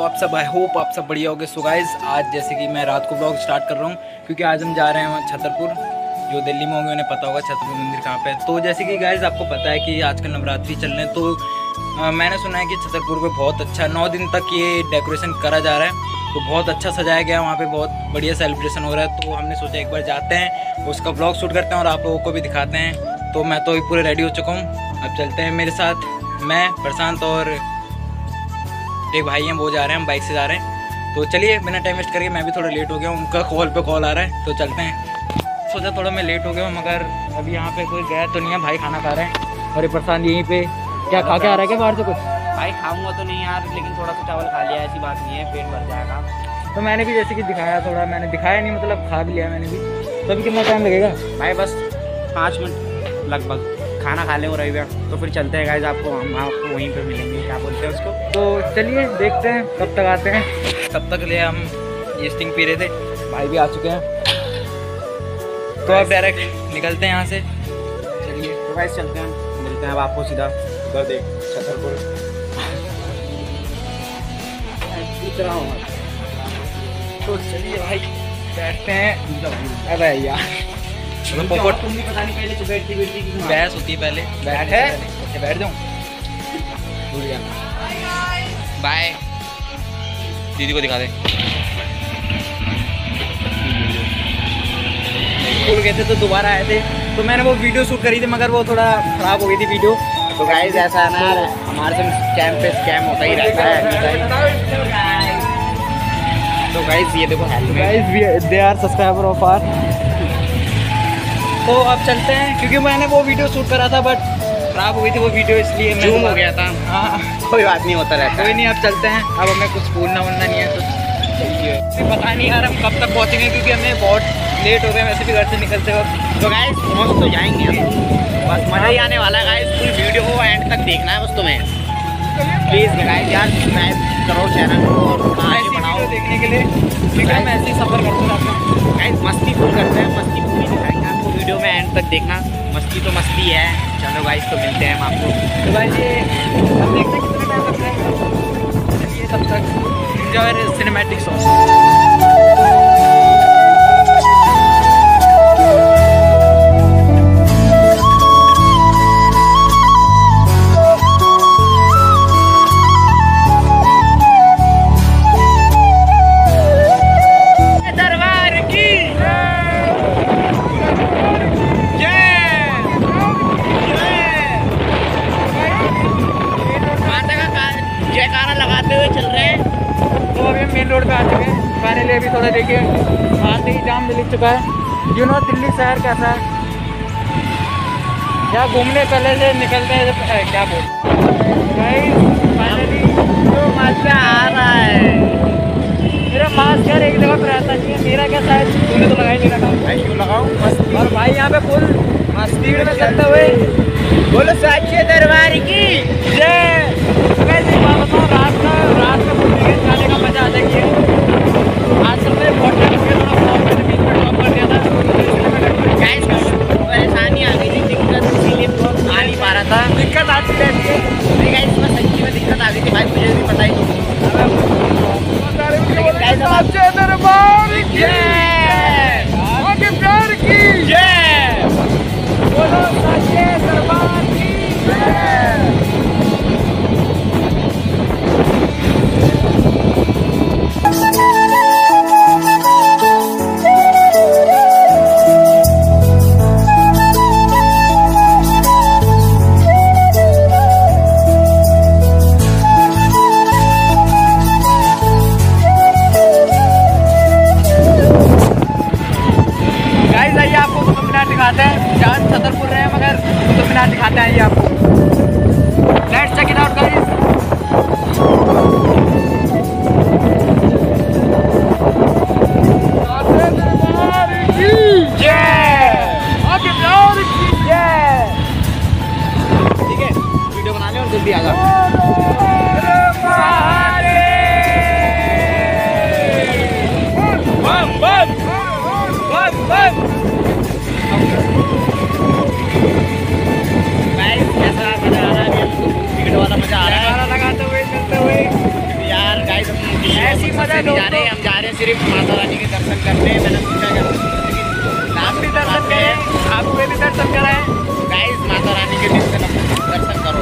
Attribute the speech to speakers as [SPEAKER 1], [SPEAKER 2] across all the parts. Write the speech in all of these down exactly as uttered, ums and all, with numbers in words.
[SPEAKER 1] आप सब, I hope आप सब बढ़िया होगे। सो गाइस, आज जैसे कि मैं रात को ब्लॉग स्टार्ट कर रहा हूँ क्योंकि आज हम जा रहे हैं छतरपुर। जो दिल्ली में होंगे उन्हें पता होगा छतरपुर मंदिर कहाँ पे है। तो जैसे कि गाइस आपको पता है कि आजकल नवरात्रि चल रहे हैं, तो आ, मैंने सुना है कि छतरपुर पे बहुत अच्छा नौ दिन तक ये डेकोरेशन करा जा रहा है। तो बहुत अच्छा सजाया गया है, वहाँ पे बहुत बढ़िया सेलिब्रेशन हो रहा है। तो हमने सोचा एक बार जाते हैं, उसका ब्लॉग शूट करते हैं और आप लोगों को भी दिखाते हैं। तो मैं तो पूरे रेडी हो चुका हूँ, अब चलते हैं। मेरे साथ मैं, प्रशांत और एक भाई हैं, वो जा रहे हैं, हम बाइक से जा रहे हैं। तो चलिए बिना टाइम वेस्ट करके, मैं भी थोड़ा लेट हो गया हूँ, उनका कॉल पे कॉल आ रहा है, तो चलते हैं। सोचा थोड़ा मैं लेट हो गया हूँ, मगर अभी यहाँ पे कोई गया तो नहीं है, भाई खाना खा रहे हैं और ये प्रशांत यहीं पे क्या खा के आ रहा है क्या बाहर से कुछ?
[SPEAKER 2] भाई खाऊंगा तो नहीं यार, लेकिन थोड़ा सा चावल खा लिया, ऐसी बात नहीं है, पेट भर जाएगा।
[SPEAKER 1] तो मैंने भी जैसे कि दिखाया, थोड़ा मैंने दिखाया नहीं, मतलब खा भी लिया मैंने भी। तो अभी कितना टाइम लगेगा
[SPEAKER 2] भाई? बस पाँच मिनट लगभग, खाना खा लें और रही तो फिर चलते हैं गाइस। आपको हम आपको वहीं पे मिलेंगे, क्या बोलते हैं उसको।
[SPEAKER 1] तो चलिए देखते हैं कब तक आते हैं। तब तक ले हम ये स्टिंग पी रहे थे, भाई भी आ चुके हैं, तो अब डायरेक्ट निकलते हैं यहाँ से। चलिए
[SPEAKER 2] तो गाइस चलते हैं, मिलते हैं अब आपको सीधा उधर देख छतरपुर।
[SPEAKER 1] तो चलिए भाई बैठते हैं। अरे यार पोपट,
[SPEAKER 2] तुम भी पता नहीं पहले तो बैठती बैठती की
[SPEAKER 1] बहस होती है पहले। बैठ है, अच्छा बैठ जाऊँ। बाय, दीदी को दिखा दे। स्कूल गए थे तो दोबारा आए थे, तो मैंने वो वीडियो शूट करी थी, मगर वो थोड़ा खराब हो गई थी वीडियो।
[SPEAKER 2] तो गाइस ऐसा है ना, हमारे से स्कैम पे स्कैम होता ही रहता है। तो गाइस ये देखो helmet,
[SPEAKER 1] they are subscriber of our. तो अब चलते हैं, क्योंकि मैंने वो वीडियो शूट करा था बट खराब हो गई थी वो वीडियो, इसलिए
[SPEAKER 2] जूम हो गया था।
[SPEAKER 1] हाँ
[SPEAKER 2] कोई बात नहीं, होता रहता है।
[SPEAKER 1] कोई नहीं, अब चलते हैं। अब हमें कुछ भूलना वूलना नहीं है, तो चलिए। पता नहीं यार हम कब तक पहुँचेंगे, क्योंकि हमें बहुत लेट हो गए वैसे भी घर से निकलते वक्त।
[SPEAKER 2] तो गाइस पहुँच तो जाएंगे हम, बस मज़ा ही आने वाला है गाइस। पूरी वीडियो को एंड तक देखना है बस तुम्हें। प्लीज़ गाइस यार सब्सक्राइब करो चैनल को और आगे बढ़ाओ
[SPEAKER 1] देखने के लिए, क्योंकि हम ऐसे ही सफ़र करते रहते हैं।
[SPEAKER 2] गाइस मस्ती फुल करते हैं, मस्ती पूरी दिखाएंगे आपको वीडियो में, एंड तक देखना। मस्ती तो मस्ती है। चलो गाइस तो मिलते हैं हम आपको।
[SPEAKER 1] तो भाई ये अब देखते हैं कितना टाइम लगता है। चलिए तब तक enjoy cinematic song. Main road पे आ चुके हैं, फाइनली अभी थोड़ा देखिए आते ही जाम मिल चुका है। यू नो दिल्ली शहर कैसा है, क्या घूमने चले से निकलते हैं, क्या बोल फाइनली तो मजा आ रहा है। मेरा मास्क यार एक जगह पर रहता नहीं है, मेरा क्या शायद तूने तो लगा ही नहीं रखा।
[SPEAKER 2] भाई क्यों लगाऊं मस्ती।
[SPEAKER 1] और भाई यहाँ पे फुल मस्ती में चलते हुए
[SPEAKER 2] बोलो साक्षी दरबार की
[SPEAKER 1] जय। वैसे बात बताऊँ, रात का रात का फुल टिकट खाने का मजा आता है। आज सब में बहुत टाइम हो गया, थोड़ा ब्लॉग मैंने बीच में ड्रॉप कर दिया था।
[SPEAKER 2] गाइस परेशानी आ गई थी, दिक्कत, इसीलिए ब्लॉग आ नहीं पा रहा था।
[SPEAKER 1] दिक्कत आती रहती है।
[SPEAKER 2] नहीं गाइस इसमें सच्ची में दिक्कत आ गई थी भाई, मुझे भी पता ही नहीं। लेकिन गाइस अब
[SPEAKER 1] साक्षी दरबार की जय, आगे प्यार की जय, बोलो साक्षी दरबार की जय। दिखाते हैं, जहाँ छतरपुर रहे हैं मगर कुतुब मीनार दिखाते हैं ये आपको। Let's check it out guys.
[SPEAKER 2] ठीक है, वीडियो बना ले और जल्दी आ जाओ। से नहीं जा रहे, हम जा रहे हैं सिर्फ माता रानी के दर्शन करने। मैंने सोचा कि लास्ट भी दर्शन करें, आपको भी दर्शन कराएं। गाइस माता रानी के दिल से दर्शन करो।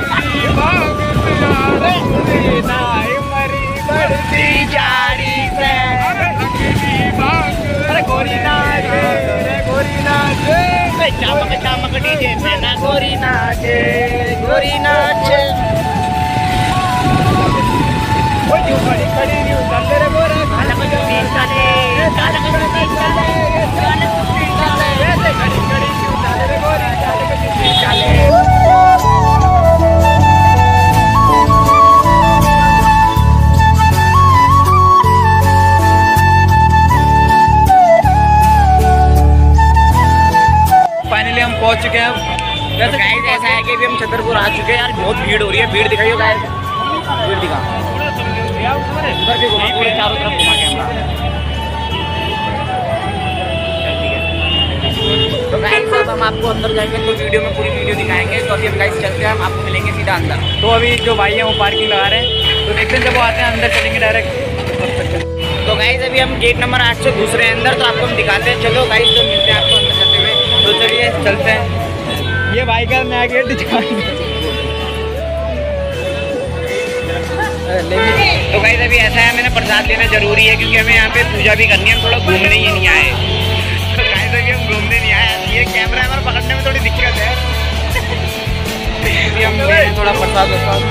[SPEAKER 2] गोरी नाचे, गोरी नाचे, चमक चमक डीजे पे ना गोरी नाचे, गोरी नाचे। वो जो खड़ी खड़ी नी उतरते रे गोरा, काला को जो तीन चाले, काला को जो तीन चाले, काला को तीन चाले, ऐसे खड़ी खड़ी नी उतरते रे गोरा, काला को जो तीन चाले।
[SPEAKER 1] फाइनली हम पहुंच चुके हैं।
[SPEAKER 2] वैसे गाइस ऐसा है कि अभी हम छतरपुर आ चुके हैं यार, बहुत भीड़ हो रही है। भीड़ दिखाइए गाइस, भीड़ दिखा उधर भी घुमा, पूरे चारों तरफ घुमा कैमरा। तो गाइस अब हम आपको अंदर जाएंगे तो वीडियो में पूरी वीडियो दिखाएंगे। तो अभी हम गाइस चलते हैं, हम आपको मिलेंगे सीधा अंदर।
[SPEAKER 1] तो अभी जो भाई है वो पार्किंग लगा रहे हैं, तो देखते हैं जब वो आते हैं अंदर चलेंगे डायरेक्ट।
[SPEAKER 2] तो गाइस अभी हम गेट नंबर आठ से घुस रहे हैं अंदर, तो आपको हम दिखाते हैं। चलो गाइस तो मिलते हैं आपको अंदर चलते हुए।
[SPEAKER 1] तो चलिए चलते हैं। ये भाई का नया गेट
[SPEAKER 2] तो गाइस अभी ऐसा है, मैंने प्रसाद लेना जरूरी है क्योंकि हमें यहाँ पे पूजा भी करनी है। हम थोड़ा घूमने ही नहीं आए। तो गाइस अभी हम घूमने नहीं आए, ये कैमरा हमारा पकड़ने में थोड़ी दिक्कत है।
[SPEAKER 1] अभी हम ले रहे हैं थोड़ा प्रसाद वरसाद।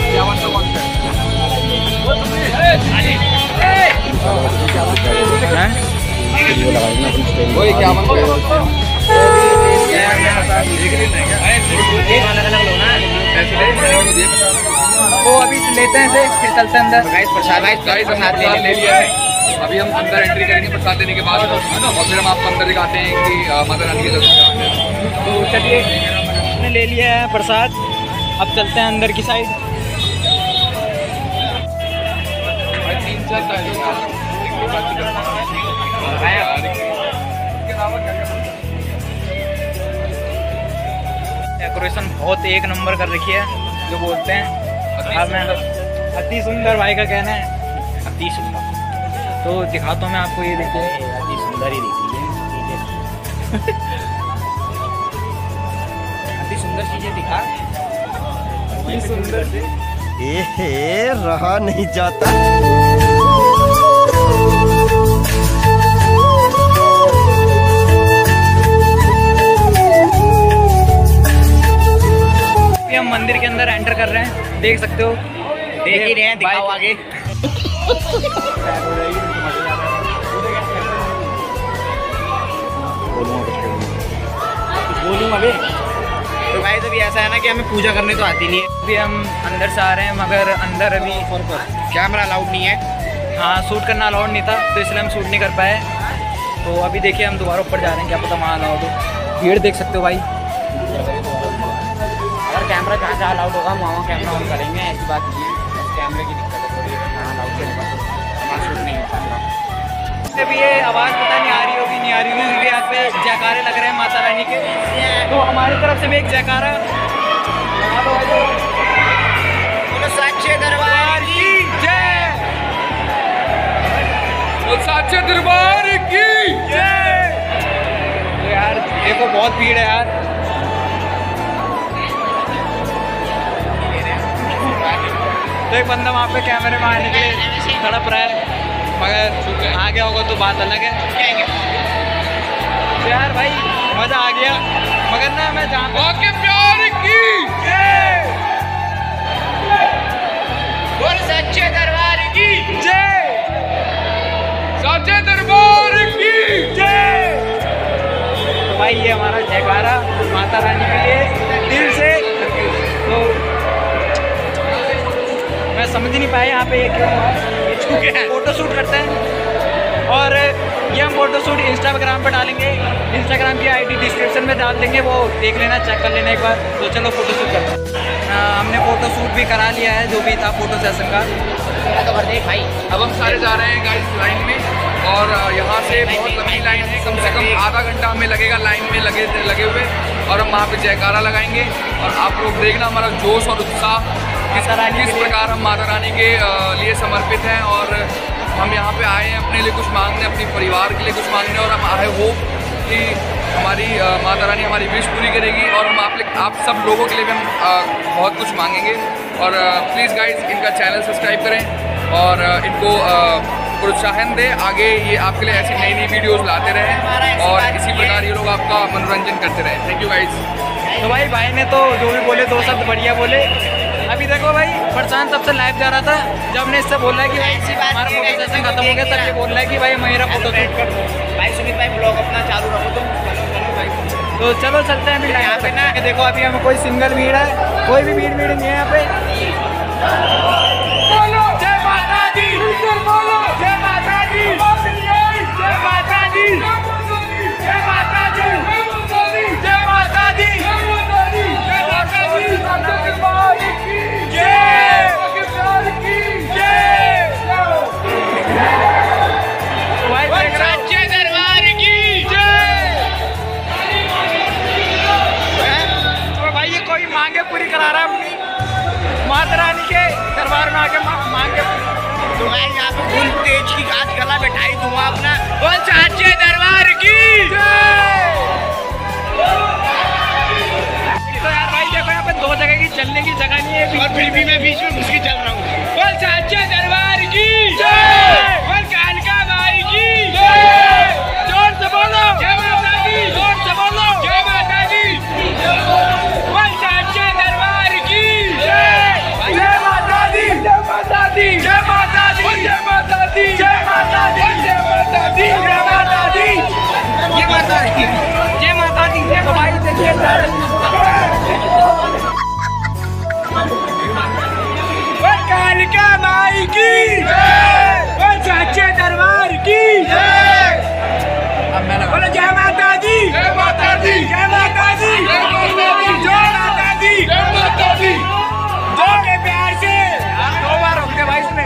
[SPEAKER 2] वही क्या बन गया?
[SPEAKER 1] वो अभी लेते हैं से फिर चलते हैं अंदर।
[SPEAKER 2] गाइस प्रसाद गाइस प्रसाद ले लिया है।
[SPEAKER 3] अभी हम अंदर एंट्री करेंगे प्रसाद देने के बाद, और फिर हम आपको अंदर दिखाते हैं कि माता रानी के दर्शन कराते हैं।
[SPEAKER 1] तो चलिए हमने ले लिया है प्रसाद, अब चलते हैं अंदर की साइड।
[SPEAKER 3] तीन चार
[SPEAKER 1] डेकोरेशन बहुत एक नंबर कर रखी है, जो बोलते हैं अति सुंदर। भाई का कहना है
[SPEAKER 2] अति सुंदर।
[SPEAKER 1] तो दिखाता हूँ मैं आपको, ये देखिए
[SPEAKER 2] अति सुंदर ही दिख रही है। अति सुंदर चीजें दिखा,
[SPEAKER 1] अति सुंदर से
[SPEAKER 4] ए रहा नहीं जाता।
[SPEAKER 1] हम मंदिर के अंदर एंटर कर रहे हैं, देख सकते हो।
[SPEAKER 2] देख ही रहे हैं, दिखाओ आगे। बोलूँ अभी तो गाइस अभी ऐसा है ना कि हमें पूजा करने तो आती नहीं है।
[SPEAKER 1] अभी हम अंदर से आ रहे हैं, मगर अंदर अभी
[SPEAKER 2] कैमरा अलाउड नहीं है।
[SPEAKER 1] हाँ शूट करना अलाउड नहीं था, तो इसलिए हम शूट नहीं कर पाए। तो अभी देखिए हम दोबारा ऊपर जा रहे हैं, क्या पता वहाँ अलाउड हो। भीड़ देख सकते हो भाई।
[SPEAKER 2] अगर कैमरा जहाँ जहाँ अलाउड होगा वहाँ कैमरा ऑन करेंगे, ऐसी बात नहीं है। बस कैमरे की दिक्कत है थोड़ी, जहाँ अलाउड करेगा वहाँ शूट नहीं हो पाएगा।
[SPEAKER 1] अभी ये आवाज़ पता नहीं आ रही होगी नहीं आ रही होगी, क्योंकि यहाँ पे जयकारे लग रहे हैं माता रानी के। तो हमारी तरफ से भी एक जयकारा।
[SPEAKER 2] सच्चे दरबार की जय,
[SPEAKER 3] सच्चे दरबार की
[SPEAKER 1] जय। तो यार देखो बहुत भीड़ है यार। तो एक बंदा वहाँ पे कैमरे में आने के लिए तड़प रहा है, मगर आ गया होगा तो बात अलग है। तो यार भाई मज़ा आ गया, मगर ना मैं जहाँ
[SPEAKER 3] के प्यार की
[SPEAKER 2] बोल सच्चे दरबार की
[SPEAKER 1] जय,
[SPEAKER 3] सच्चे दरबार की
[SPEAKER 1] जय। तो भाई ये हमारा जयकारा माता रानी के लिए दिल से। तो मैं समझ नहीं पाया यहाँ पे क्यों फोटो शूट करते हैं, और ये हम फोटो शूट इंस्टाग्राम पे डालेंगे। इंस्टाग्राम की आईडी डिस्क्रिप्शन में डाल देंगे, वो देख लेना, चेक कर लेना एक बार। तो चलो फोटो शूट करते हैं। हमने फोटो शूट भी करा लिया है, जो भी था फोटो सेशन का।
[SPEAKER 2] तो कर देख भाई।
[SPEAKER 3] अब हम सारे जा रहे हैं गाइस लाइन में, और यहाँ से बहुत लंबी लाइन है, कम से कम आधा घंटा हमें लगेगा लाइन में लगे लगे हुए। और हम वहाँ पे जयकारा लगाएंगे, और आप लोग देखना हमारा जोश और उत्साह किस किस प्रकार हम माता रानी के लिए समर्पित हैं, और हम यहाँ पे आए हैं अपने लिए कुछ मांगने, अपने परिवार के लिए कुछ मांगने, और हम आई होप कि हमारी माता रानी हमारी विश पूरी करेगी और हम आप आप सब लोगों के लिए भी हम आ, बहुत कुछ मांगेंगे। और प्लीज़ गाइज इनका चैनल सब्सक्राइब करें और आ, इनको प्रोत्साहन दें, आगे ये आपके लिए ऐसी नई नई वीडियोस लाते रहें और इसी प्रकार ये लोग आपका मनोरंजन करते रहें। Thank you guys.
[SPEAKER 1] तो भाई भाई ने तो जो भी बोले दो शब्द बढ़िया बोले। अभी देखो भाई प्रशांत तब से लाइव जा रहा था, जब हमने इससे बोला है कि भाई हमारा फोटो सेशन खत्म हो गया, तब ये बोल रहा है कि भाई मेरा फोटो शूट कर दो।
[SPEAKER 2] भाई सुमित भाई ब्लॉग अपना चालू रखो तुम। चलो भाई
[SPEAKER 1] तो चलो चलते हैं अभी यहाँ पे ना। देखो अभी हमें कोई सिंगल भीड़ है, कोई भी भीड़ भीड़ नहीं है यहाँ पे।
[SPEAKER 2] बोलो जय माता दी, बोलो जय माता दी, जय माता दी, जय माता दी, जय माता दी, जय माता दी, जय माता दी, दरबार की जय, दरबार की जय।
[SPEAKER 1] भाई
[SPEAKER 2] सच्चे दरबार की जय।
[SPEAKER 1] तो भाई ये कोई मांगे पूरी करा रहा है अपनी माता रानी के दरबार में आके मांगे।
[SPEAKER 2] तो मैं यहाँ पे फुल तेज की आज गला बैठाई दूंगा अपना। बोल सच्चे दरबार की जय।
[SPEAKER 1] तो यार भाई देखो यहाँ पे दो जगह की चलने की जगह नहीं है,
[SPEAKER 2] और फिर भी मैं बीच में घुस के चल रहा हूँ। बोल सच्चे दरबार की जय। बोल कालिका माई की जय। जोर से बोलो जय माता दी, जोर से बोलो जय माता दी। बोल सच्चे दरबार की जय। जय माता दी, जय माता दी, जय माता दी, जय माता दी, जय माता दी, जय माता दी, जय माता दी, जय माता दी, जय माता दी। देखो भाई देखिए कालिका माई की जय, सच्चे दरबार की जय। बोलो जय माता दी, जय माता दी, जय माता दी, जय माता दी, जय माता दी, जय माता दी। दो के प्यार से दो बार हो गए भाई इसमें।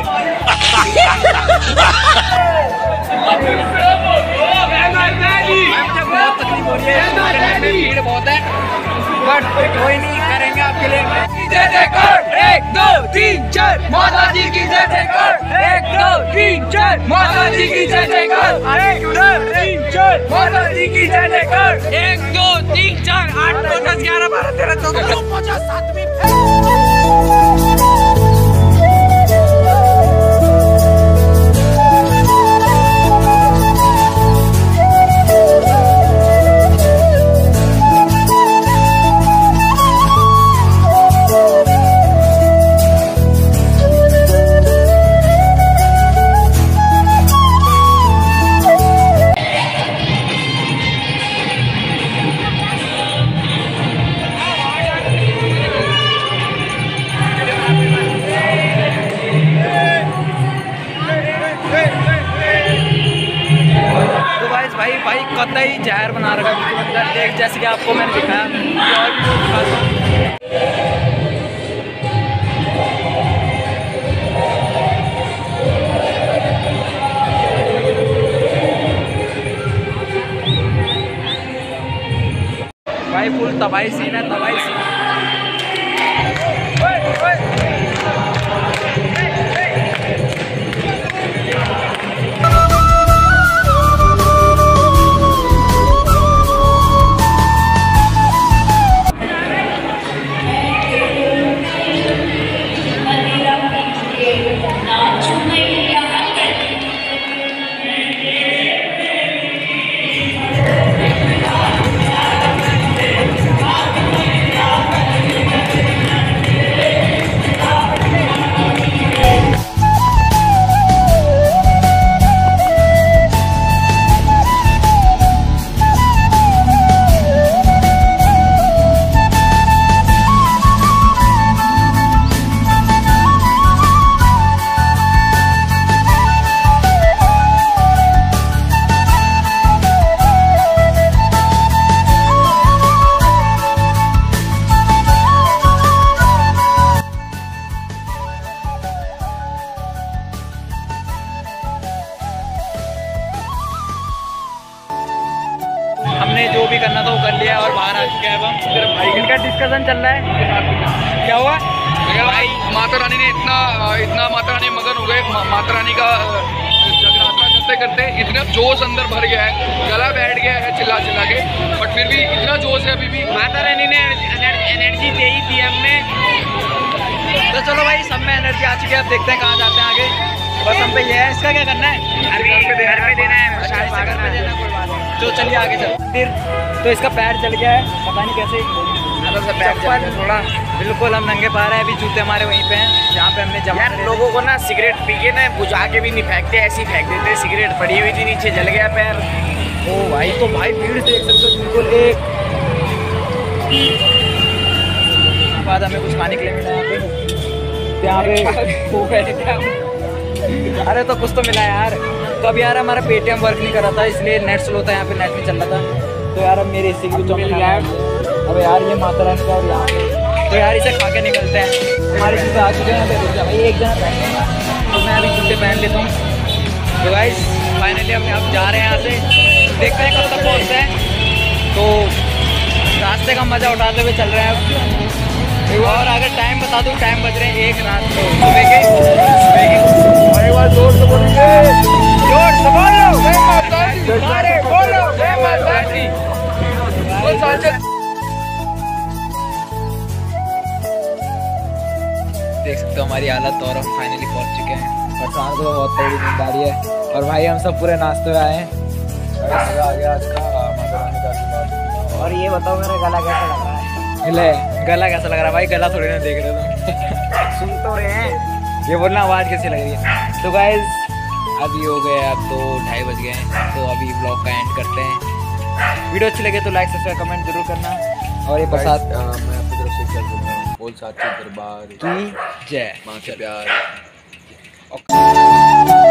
[SPEAKER 2] जय माता दी।
[SPEAKER 1] मुझे बहुत तकलीफ हो रही है, भीड़ बहुत है, बट कोई नहीं, करेंगे आपके लिए।
[SPEAKER 2] जय जयकार एक दो तीन चार, माता जी की जय जयकार एक दो तीन चार, माता जी की जय जयकार एक दो तीन चार, माता जी की जय जयकार एक दो तीन चार, आठ नौ दस ग्यारह बारह तेरह चौदह पचास सातवीं।
[SPEAKER 1] भाई भाई कतई जहर बना रखा है देख, जैसे कि आपको मैंने दिखाया और भी दिखाता हूँ। भाई फुल तबाही सीन है, तबाही सीन। हमने जो भी करना था वो कर लिया और बाहर आ चुके हैं। अब हम सिर्फ भाई इनका डिस्कशन चल रहा है। क्या हुआ
[SPEAKER 3] भाई? माता रानी ने इतना इतना माता रानी मगन हो गए, माता रानी का करते करते इतना जोश अंदर भर गया है, गला बैठ गया है चिल्ला चिल्ला के, बट फिर भी इतना जोश है अभी भी।
[SPEAKER 2] माता रानी ने एनर्जी दे ही दी हमने।
[SPEAKER 1] तो चलो भाई, सब में एनर्जी आ चुकी है, अब देखते हैं कहाँ जाते हैं आगे। बस हम पे ये है, इसका क्या करना है?
[SPEAKER 2] घर पे देना, घर पे देना है।
[SPEAKER 1] अच्छा, इसका घर पे देना है, कोई बात नहीं। तो चलिए आगे चल। फिर तो इसका पैर जल गया है, पता नहीं कैसे। चप्पल थोड़ा बिल्कुल हम नंगे पा रहे हैं, अभी जूते हमारे वहीं पे हैं जहाँ पे हमने जमा
[SPEAKER 2] यार लोगों को ना सिगरेट पी के ना बुझा के भी नहीं फेंकते, ऐसे ही फेंक देते। सिगरेट पड़ी हुई थी नीचे, जल गया पैर।
[SPEAKER 1] ओ भाई, तो भाई भीड़ देख सकते हो बिल्कुल। एक बाद हमें कुछ खाने के लिए मिला यहाँ पे, यहाँ पे वो बैठे थे। अरे तो कुछ तो मिला यार। तो अब यार हमारा पेटीएम वर्क नहीं कर रहा था, इसलिए नेट स्लो था, यहाँ पे नेट नहीं चल रहा था। तो यार अब मेरे इसी की मिल गया है। अब यार ये माता रानी का, और यहाँ पे तो यार इसे खा के निकलते हैं। हमारे जूते आ चुके हैं, रुक जा भाई, एक जना पहन, तो मैं अभी जूते पहन लेता हूँ। तो गाइस फाइनली हम अब जा रहे हैं यहाँ से, देखते हैं कब तक पहुँचते हैं। तो रास्ते का मज़ा उठाते हुए चल रहे हैं अब। और अगर टाइम बता दूँ, टाइम बज रहे हैं एक रात को सुबह के सुबह के और एक बार जोर से बोलेंगे, जोर से बोलो जय माता दी, सारे बोलो जय माता दी। देख सकते हो हमारी हालत, और हम फाइनली पहुंच चुके हैं। बरसात को बहुत बड़ी नींद आ रही है, और भाई हम सब पूरे नाश्ते हुए आए हैं। मजा आ गया आज का, माता रानी का आशीर्वाद। और ये बताओ मेरा गला कैसा लग रहा है? ले, गला कैसा लग रहा है भाई? गला थोड़ी ना देख रहे तुम। सुन तो रहे हैं, ये बोलना आवाज़ कैसी लग रही है। तो गाइज अभी हो गए, अब तो ढाई बज गए हैं, तो अभी ब्लॉग का एंड करते हैं। वीडियो अच्छी लगे तो लाइक सब्सक्राइब कमेंट जरूर करना। और ये बरसात
[SPEAKER 3] मैं अपनी तरफ से क्या बोलूँगा, बोल साची दरबार
[SPEAKER 1] की जय,
[SPEAKER 3] माँ के प्यार।